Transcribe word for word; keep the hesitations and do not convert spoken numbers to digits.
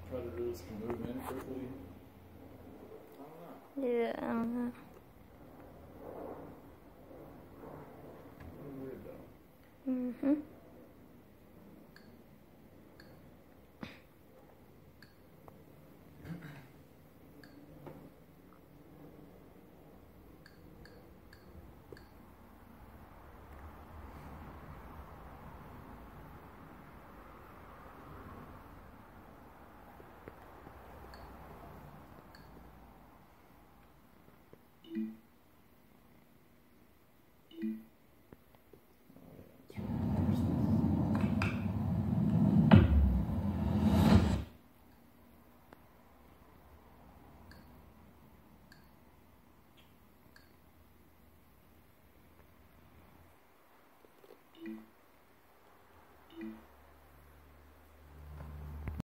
predators can move in quickly. I don't know. Yeah, I don't know. Weird though. Mm-hmm.